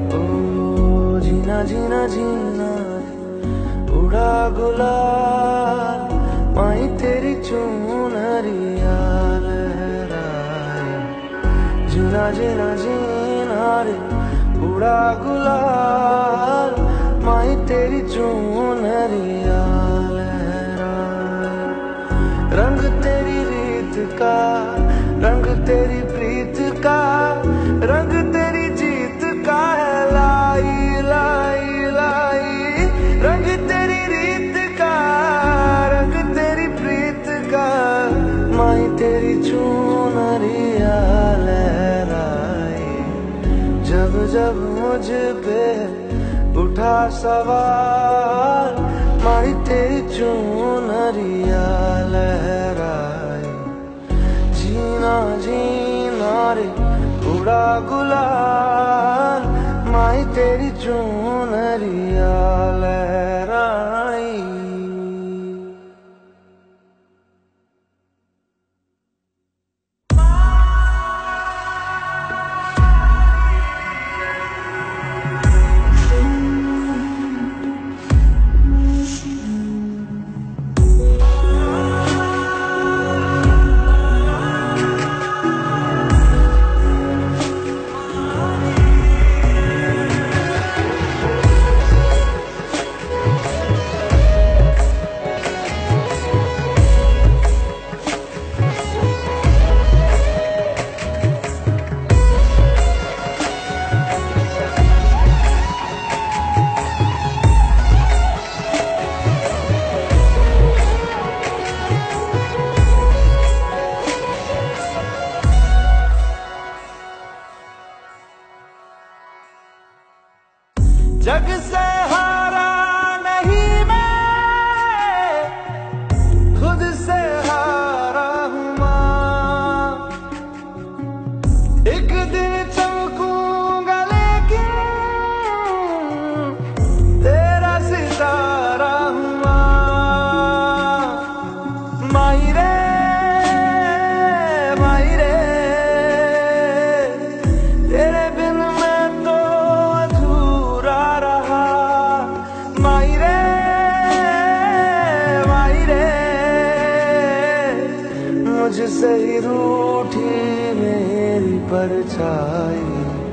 ओ जीना जीना जीना उड़ा गुलाल माही तेरी चुनरिया लहराए। जीना जीना जीना रे उड़ा गुलाल माही तेरी चुनरिया लहराए। रंग तेरी रीत का, रंग तेरी प्रीत का, रंग तेरी जीत का है लाई लाई लाई। रंग तेरी रीत का, रंग तेरी प्रीत का, माही तेरी चुनरिया लहराए। जब जब मुझ पे उठा सवाल माही तेरी चुनरिया लहराए। जीना जीना रे उड़ा गुलाल माही तेरी चुनरिया लहराई। जग से हारा नहीं मैं, खुद से हारा हूँ माँ। एक दिन चमकूंगा लेकिन तेरा सितारा हूँ माँ। माही रे माही रे तेरे बिन मैं तो अधूरा रहा। माही रे माही रे मुझसे ही रूठी मेरी परछाई।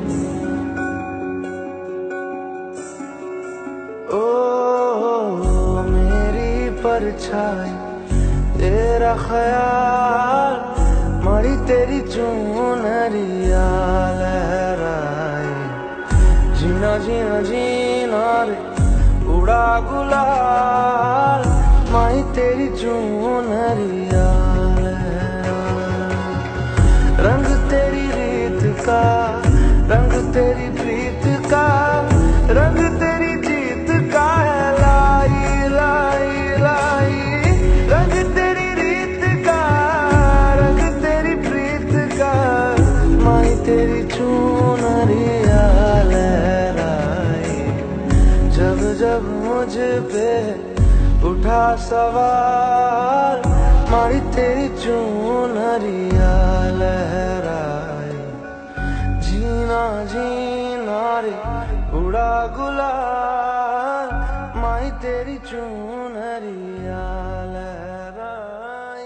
ओ मेरी परछाई तेरा ख्याल माही तेरी चुनरिया लहराए। जीना जीना जीना रे उड़ा गुलाल माही तेरी चुनरिया लहराए। रंग तेरी रीत का, रंग तेरी प्रीत का, रंग तेरी जीत का है लाई लाई लाई। रंग तेरी रीत का, रंग तेरी प्रीत का, माही तेरी चुनरिया लहराए। जब जब मुझ पे उठा सवाल माही तेरी चुनरिया लहराए। जीना जीना रे उड़ा गुलाल माही तेरी चुनरिया लहराए।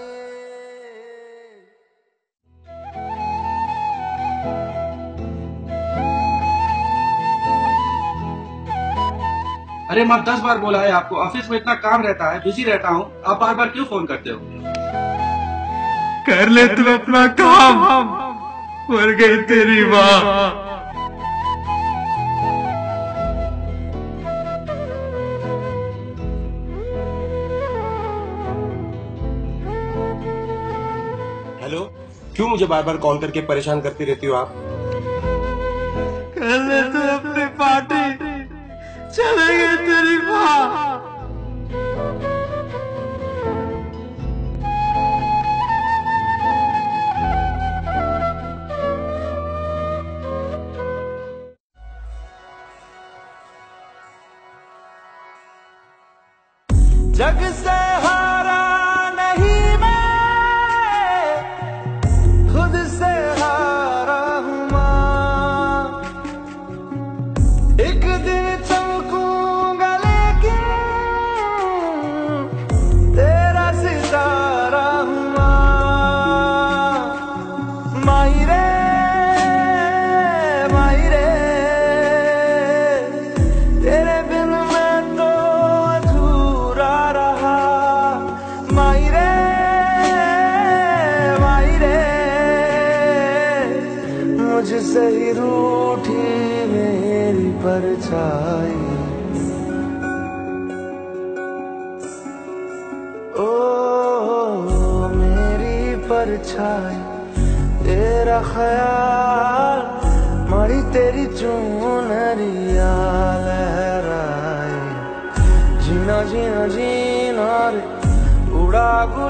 अरे मैं 10 बार बोला है आपको, ऑफिस में इतना काम रहता है, बिजी रहता हूँ, आप बार बार क्यों फोन करते हो? कर ले तू अपना काम, मर गई तेरी माँ। हेलो, क्यों मुझे बार बार कॉल करके परेशान करती रहती हो आप? कर ले तू अपनी पार्टी, चले गई तेरी माँ। जग से हारा नहीं मैं, खुद से हारा हूँ माँ। परछाई। ओ मेरी परछाई तेरा ख्याल, मारी तेरी चुनरिया लहराए। जीना जीना जीना रे उड़ा